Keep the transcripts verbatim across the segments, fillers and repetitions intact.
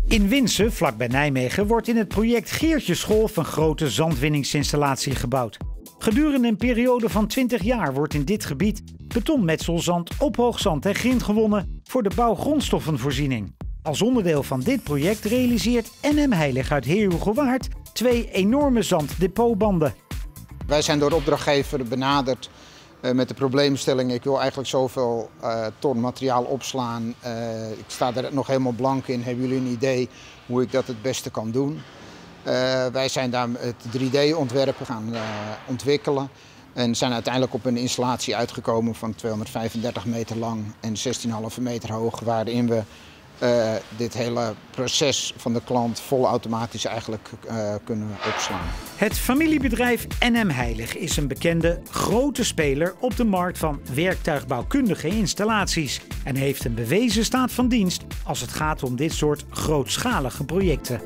In Winssen, vlakbij Nijmegen, wordt in het project Geertjesgolf een grote zandwinningsinstallatie gebouwd. Gedurende een periode van twintig jaar wordt in dit gebied betonmetselzand, ophoogzand en grind gewonnen voor de bouwgrondstoffenvoorziening. Als onderdeel van dit project realiseert N M Heilig uit Heerhugowaard twee enorme zanddepotbanden. Wij zijn door de opdrachtgever benaderd uh, met de probleemstelling: ik wil eigenlijk zoveel uh, ton materiaal opslaan. Uh, ik sta er nog helemaal blank in. Hebben jullie een idee hoe ik dat het beste kan doen? Uh, wij zijn daar het drie D-ontwerp gaan uh, ontwikkelen en zijn uiteindelijk op een installatie uitgekomen van tweehonderdvijfendertig meter lang en zestien komma vijf meter hoog, waarin we uh, dit hele proces van de klant volautomatisch eigenlijk uh, kunnen opslaan. Het familiebedrijf N M Heilig is een bekende grote speler op de markt van werktuigbouwkundige installaties en heeft een bewezen staat van dienst als het gaat om dit soort grootschalige projecten.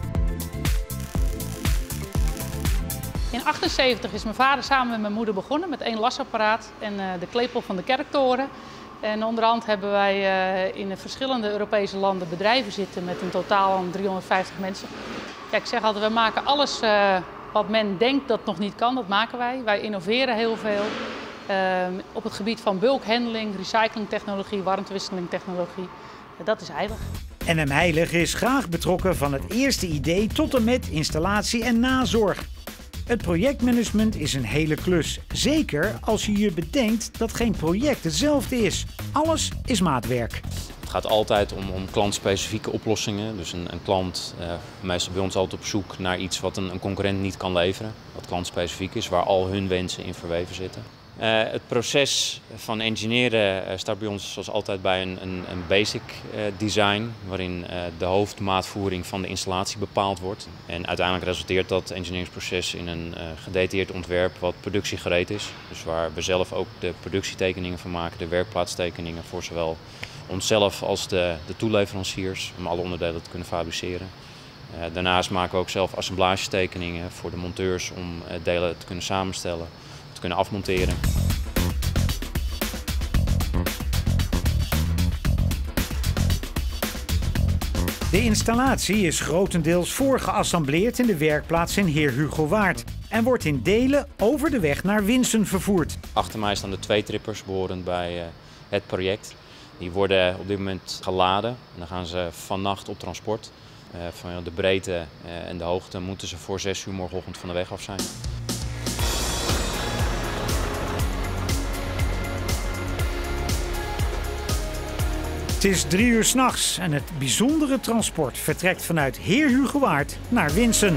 In achtenzeventig is mijn vader samen met mijn moeder begonnen met één lasapparaat en uh, de klepel van de kerktoren. En onderhand hebben wij uh, in verschillende Europese landen bedrijven zitten met een totaal van driehonderdvijftig mensen. Ja, ik zeg altijd, we maken alles uh, wat men denkt dat nog niet kan, dat maken wij. Wij innoveren heel veel uh, op het gebied van bulkhandling, recyclingtechnologie, warmtewisselingtechnologie. Uh, dat is heilig. N M Heilig is graag betrokken van het eerste idee tot en met installatie en nazorg. Het projectmanagement is een hele klus. Zeker als je je bedenkt dat geen project hetzelfde is. Alles is maatwerk. Het gaat altijd om, om klantspecifieke oplossingen. Dus een, een klant, uh, meestal bij ons altijd op zoek naar iets wat een, een concurrent niet kan leveren. Wat klantspecifiek is, waar al hun wensen in verweven zitten. Uh, het proces van engineeren uh, start bij ons zoals altijd bij een, een, een basic uh, design, waarin uh, de hoofdmaatvoering van de installatie bepaald wordt. En uiteindelijk resulteert dat engineeringsproces in een uh, gedetailleerd ontwerp wat productiegereed is. Dus waar we zelf ook de productietekeningen van maken, de werkplaatstekeningen voor zowel onszelf als de, de toeleveranciers, om alle onderdelen te kunnen fabriceren. Uh, daarnaast maken we ook zelf assemblagetekeningen voor de monteurs om uh, delen te kunnen samenstellen, te kunnen afmonteren. De installatie is grotendeels voorgeassembleerd in de werkplaats in Heerhugowaard en wordt in delen over de weg naar Winssen vervoerd. Achter mij staan de twee trippers behorend bij uh, het project. Die worden op dit moment geladen en dan gaan ze vannacht op transport. Uh, van de breedte uh, en de hoogte moeten ze voor zes uur morgenochtend van de weg af zijn. Het is drie uur 's nachts en het bijzondere transport vertrekt vanuit Heerhugowaard naar Winssen.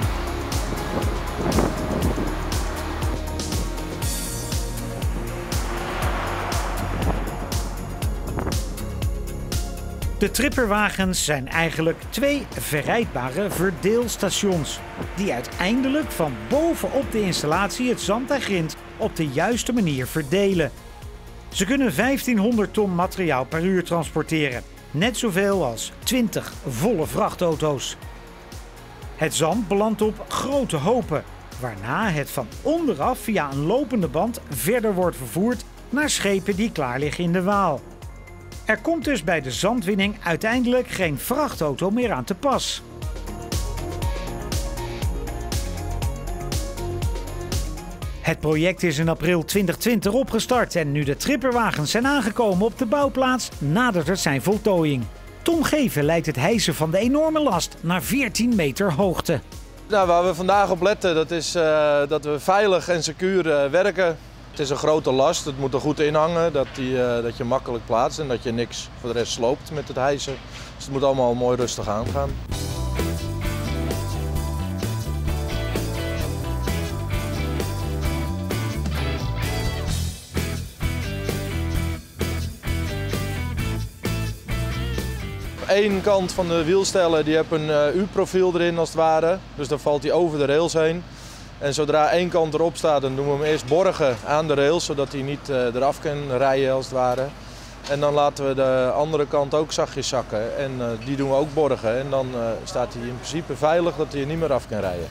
De tripperwagens zijn eigenlijk twee verrijdbare verdeelstations, die uiteindelijk van bovenop de installatie het zand en grind op de juiste manier verdelen. Ze kunnen vijftienhonderd ton materiaal per uur transporteren, net zoveel als twintig volle vrachtauto's. Het zand belandt op grote hopen, waarna het van onderaf via een lopende band verder wordt vervoerd naar schepen die klaar liggen in de Waal. Er komt dus bij de zandwinning uiteindelijk geen vrachtauto meer aan te pas. Het project is in april twintig twintig opgestart en nu de tripperwagens zijn aangekomen op de bouwplaats, nadert het zijn voltooiing. Tom Geven leidt het hijsen van de enorme last naar veertien meter hoogte. Nou, waar we vandaag op letten, dat is uh, dat we veilig en secuur uh, werken. Het is een grote last, het moet er goed in hangen, dat, die, uh, dat je makkelijk plaatst en dat je niks voor de rest sloopt met het hijsen. Dus het moet allemaal mooi rustig aangaan. Eén kant van de wielstellen die heeft een uh, U-profiel erin als het ware, dus dan valt hij over de rails heen. En zodra één kant erop staat, dan doen we hem eerst borgen aan de rails, zodat hij niet uh, eraf kan rijden als het ware. En dan laten we de andere kant ook zachtjes zakken en uh, die doen we ook borgen. En dan uh, staat hij in principe veilig dat hij er niet meer af kan rijden.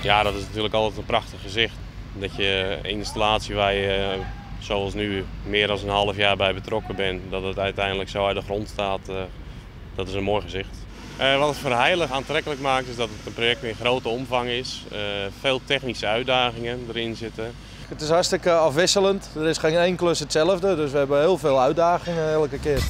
Ja, dat is natuurlijk altijd een prachtig gezicht. Dat je een installatie waar je, zoals nu, meer dan een half jaar bij betrokken bent, dat het uiteindelijk zo uit de grond staat, dat is een mooi gezicht. Uh, wat het voor heilig aantrekkelijk maakt is dat het een project in grote omvang is. Uh, veel technische uitdagingen erin zitten. Het is hartstikke afwisselend. Er is geen één klus hetzelfde, dus we hebben heel veel uitdagingen elke keer.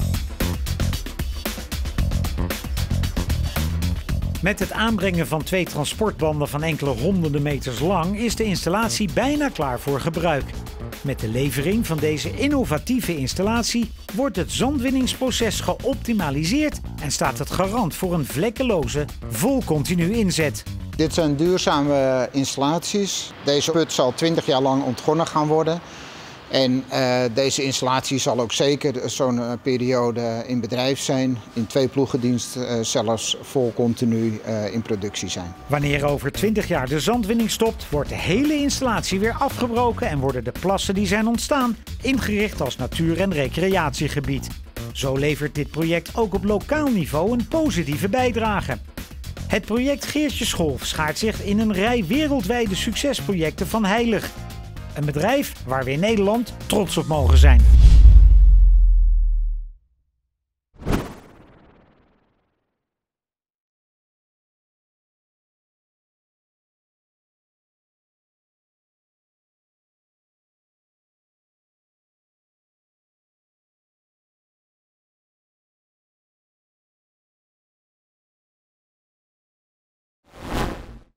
Met het aanbrengen van twee transportbanden van enkele honderden meters lang is de installatie bijna klaar voor gebruik. Met de levering van deze innovatieve installatie wordt het zandwinningsproces geoptimaliseerd en staat het garant voor een vlekkeloze, vol continu inzet. Dit zijn duurzame installaties. Deze put zal twintig jaar lang ontgonnen gaan worden. En uh, deze installatie zal ook zeker zo'n uh, periode in bedrijf zijn. In twee ploegendienst uh, zelfs vol continu uh, in productie zijn. Wanneer over twintig jaar de zandwinning stopt, wordt de hele installatie weer afgebroken en worden de plassen die zijn ontstaan ingericht als natuur- en recreatiegebied. Zo levert dit project ook op lokaal niveau een positieve bijdrage. Het project Geertjesgolf schaart zich in een rij wereldwijde succesprojecten van Heilig. Een bedrijf waar we in Nederland trots op mogen zijn.